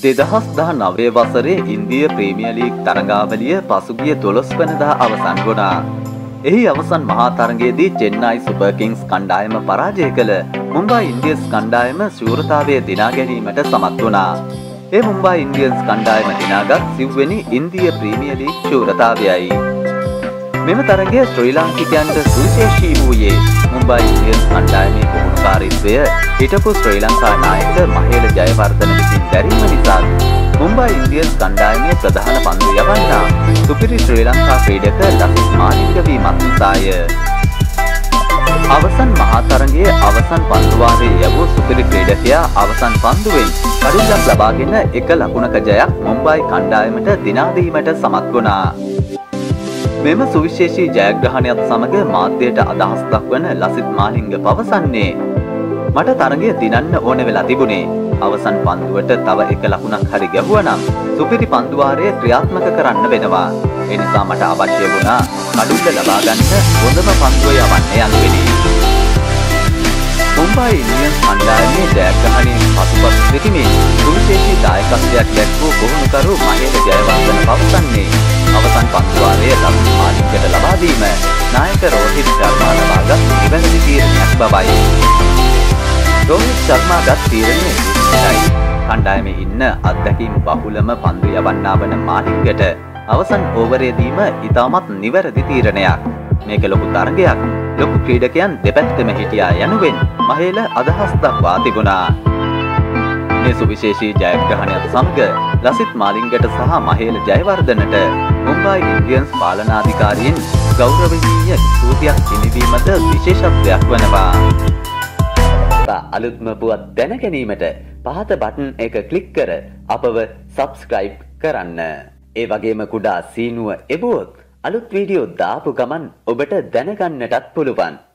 2019 වසරේ ඉන්දිය premier league තරගාවලිය පසුගිය 12 වෙනිදා අවසන් වුණා. එහි අවසන් මහා තරගයේදී චෙන්නයි සුපර් කිංස් කණ්ඩායම පරාජය කළ මුම්බයි ඉන්ඩියන්ස් කණ්ඩායම ශූරතාවය දිනා ගැනීමට සමත් වුණා. ඒ මුම්බයි ඉන්ඩියන්ස් කණ්ඩායම දිනාගත් 9 වෙනි ඉන්දිය ප්‍රීමියර් ලීග් ශූරතාවයයි. මෙම තරගය ශ්‍රී ලාංකිකයන්ට සුවිශේෂී වූයේ මුම්බයි ඉන්ඩියන්ස් කණ්ඩායමේ පුහුණුකාරීත්වය හිටපු ශ්‍රී ලංකා නායක මහේල ජයවර්ධන විසින් දැරීම නිසා මුම්බයි ඉන්ඩියන්ස් කණ්ඩායමේ ප්‍රධාන පන්දු යවන්නා සුපිරි ශ්‍රී ලංකා ක්‍රීඩක ලසිත් මාලිංග වීමත් නිසාය. අවසන් මහා තරගයේ අවසන් පන්දු වාරයේ යවූ සුපිරි ක්‍රීඩකයා අවසන් පන්දුවෙන් කඩුල්ලක් ලබාගෙන එක ලකුණක ජයක් මුම්බයි කණ්ඩායමට දිනා දීමට සමත් වුණා. මෙම සුවිශේෂී ජයග්‍රහණයත් සමග මාධ්‍යයට අදහස් දක්වන ලසිත් මාලිංග පවසන්නේ මට තරගය දිනන්න ඕන වෙලා තිබුණේ. අවසන් පන්දුවට තව එක ලකුණක් හරි ගැහුවනම් සුපිරි පන්දු වාරය ක්‍රියාත්මක කරන්න වෙනවා. ඒ නිසා මට අවශ්‍ය වුණා කඩුල්ල ලබා ගන්න හොඳම පන්දුව යවන්න යනුවෙනි. මුම්බයි ඉන්ඩියන්ස් කණ්ඩායමේ ජයග්‍රහණයෙන් පසුපස සිටීමේ සුවිශේෂී දායකත්වයක් දැක්වූ පුහුණුකරු මහේල ජයවර්ධන පවසන්නේ අවසන් පන්දු වාරයේ ලසිත් මාලිංගට ලබා දීම නායක රෝහිත් ශර්මා ලබාගත් නිවැරදි තීරණයක් බවයි. රෝහිත් ශර්මාගත් තීරණය විශ්වයි. කණ්ඩායමේ ඉන්න අත්දැකීම් බහුලම පන්දු යවන්නා වන මාලිංගට අවසන් ඕවරයේදීම ඉතාමත් නිවැරදි තීරණයක්. මේක ලොකු තරගයක්. ලොකු ක්‍රීඩකයන් දෙපැත්තම හිටියා යනුවෙන් මහේල අදහස් දක්වා තිබුණා. මේ සුවිශේෂී ජයග්‍රහණයත් සමග ලසිත් මාලිංගට සහ මහේල ජයවර්ධනට මුම්බයි ඉන්ඩියන්ස් පාලනාධිකාරීන් ගෞරවනීය ස්තුතියක් හිමිවීමට විශේෂත්වයක් වනවා. අලුත්ම පුවත් දැන ගැනීමට පහත බටන් එක ක්ලික් කර අපව සබ්ස්ක්‍රයිබ් කරන්න. ඒ වගේම කුඩා සීනුව එබුවොත් අලුත් වීඩියෝ දාපු ගමන් ඔබට දැනගන්නටත් පුළුවන්.